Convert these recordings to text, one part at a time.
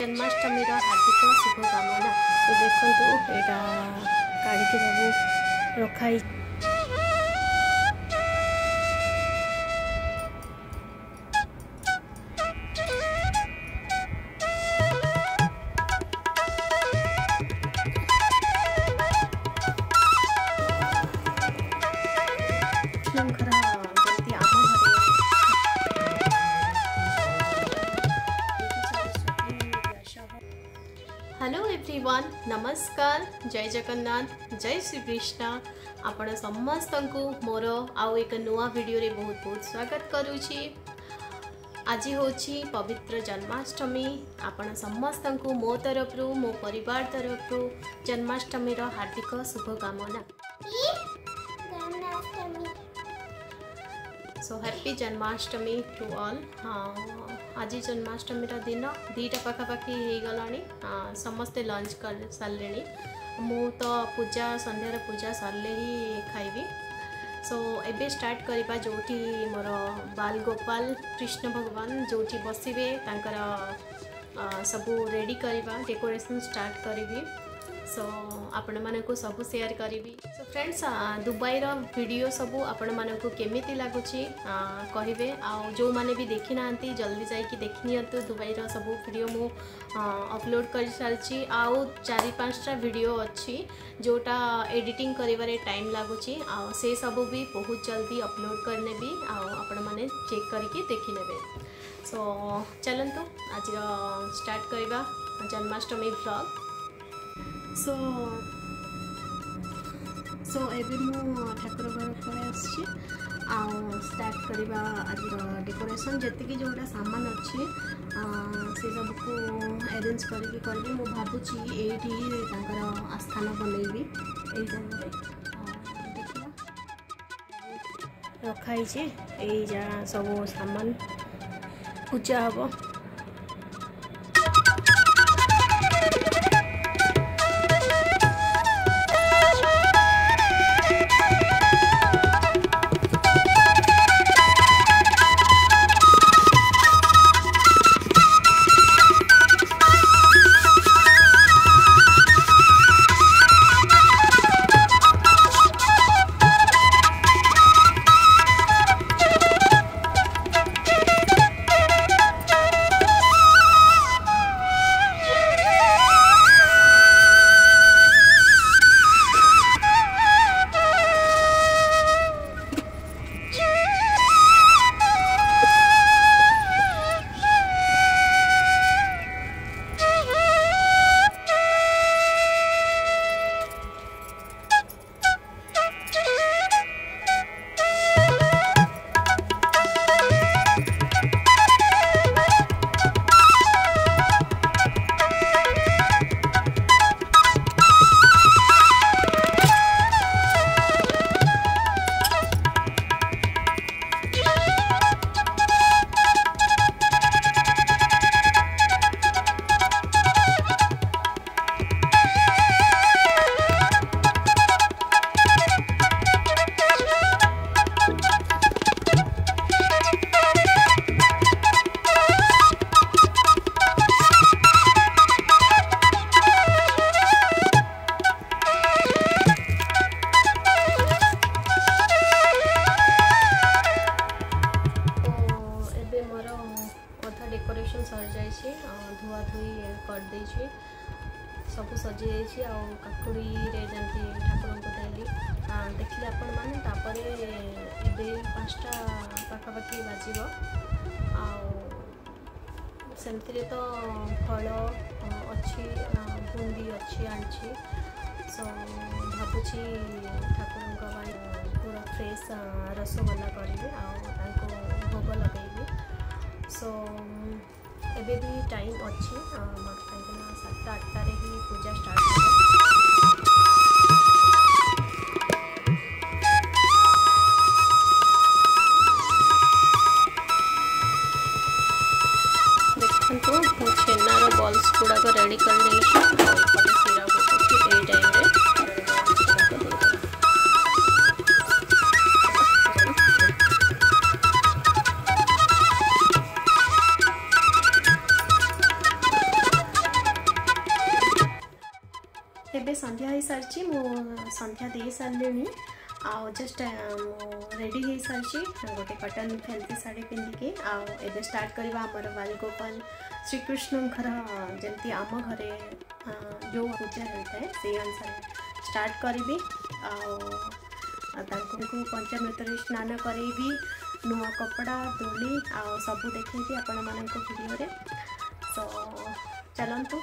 जन्माष्टमी हार्दिक शुभकामना। तो देखो यहाँ काढ़ी सब रखाई हेलो एवरीवन, नमस्कार, जय जगन्नाथ, जय श्री कृष्ण। आपण समस्त को मोर आउ एक नुआ वीडियो रे बहुत बहुत स्वागत करुछि। आज होछि पवित्र जन्माष्टमी। आपण समस्त को मो तरफ मो परिवार तरफ जन्माष्टमी हार्दिक शुभकामना। So happy Janmashtami to all. आज जन्माष्टमी दिन 2टा पाखापाखि हो गला। समस्ते लंच कर सारे। मु तो पूजा संध्यार पूजा सरले ही खाइबी। सो एबे स्टार्ट करबा जोठी मोर बाल गोपाल कृष्ण भगवान जोठी बसिबे तांकर सबू रेडी करबा डेकोरेशन स्टार्ट करिबी। सो आपण मानकु सब शेयर करिबी। सो फ्रेंड्स, दुबई रो वीडियो सब आपण मानकु केमिति लागुची कहिबे। आ जो माने भी देखि नांती जल्दी जाई कि देखि नियंतु। दुबई रो सब वीडियो मु अपलोड कर सालची। आउ 4-5टा वीडियो अच्छी जोटा एडिटिंग करिवारे टाइम लागुची। आ से सब भी बहुत जल्दी अपलोड करने भी आपण माने चेक करके देखि नेबे। सो चलंतु आज स्टार्ट करबा जन्माष्टमी व्लॉग। सो एबे मु ठाकुर घर पळे आछि आ स्टार्ट करबा आज डेकोरेशन जति जोटा सामान अच्छी से सब को अरेंज करके करबी। मु भाबुची एठी तांकर आस्थान बनैबी। एई जगह देखिया रखाई छे एई जा सब सामान पूजा हबो। धुआ धुई कर देछि सब सजी जाइछि। आ काकुड़ी रे जंती ठाकुर को देली देखिले आपण माने। तापरे एबे 5टा पाखापाखि बाजिबो। आ सेमतिरे तो फल अच्छी बुंदी अच्छी आछि। सो भाबुछि ठाकुर को पूरा फ्रेश रसगोल्ला करिबे आ भोग लगेबी। सो एबे भी टाइम अच्छी मत कहीं 7-8 ही पूजा स्टार्ट हो। देखो छेनार बॉल्स गुड़ाक रेडी कर सीरा बसुची टाइम सारी मु संध्या दे सारे आउ जस्ट रेडी हो सारी गोटे कटन फैंसी साड़ी पिंधिकी आउ स्टार्ट करवा आमर बालगोपाल श्रीकृष्ण घर जमती आम घरे जो पूजा होता है से अनुसार स्टार्ट करी पंचामृत स्नान करेबी नुआ कपड़ा दोली आ सबू देखी आपण मान वीडियो सो चलतु।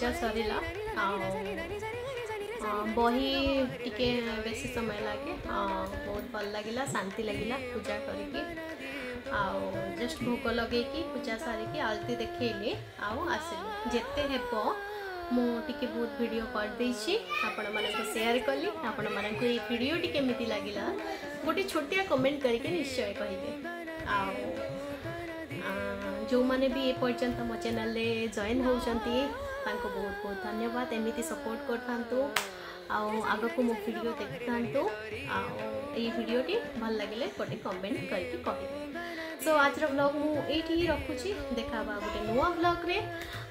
पूजा सरला बही टिके बेसी समय लगे बहुत भल लगे शांति लगे पूजा करके जस्ट भोग लगे पूजा सारिकी आलती देखली आसिली जेते हेब मुझे बहुत वीडियो कर देछि आपण मानको शेयर कली आपण मानको ये वीडियो टी केमिति लागिला गोटे छोटिया कमेंट करके निश्चय कहिबे जो माने भी ए पर्यंत मो चैनल रे जॉइन होउचंती तांको बहुत बहुत धन्यवाद एमिति सपोर्ट करथांतु आग को मो वीडियो देखथांतु ये वीडियो टी भल लागिले गोटे कमेंट करके कहिबे सो आज व्लॉग मु एठी रखुची देखाबा गोटे नुआ व्लॉग रे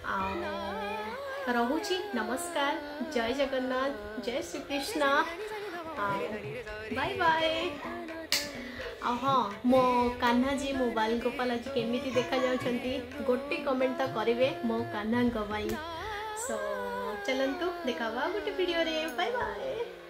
रहुची नमस्कार जय जगन्नाथ जय श्री कृष्ण बाय बाय हाँ मो कान्हा जी मो बाल गोपाल आज केमिति देखा जाउछंती गोटे कमेंट तो करिवे मो कान्हा गवाई सो चलंतु देखाबा गोटे वीडियो रे बाय बाय।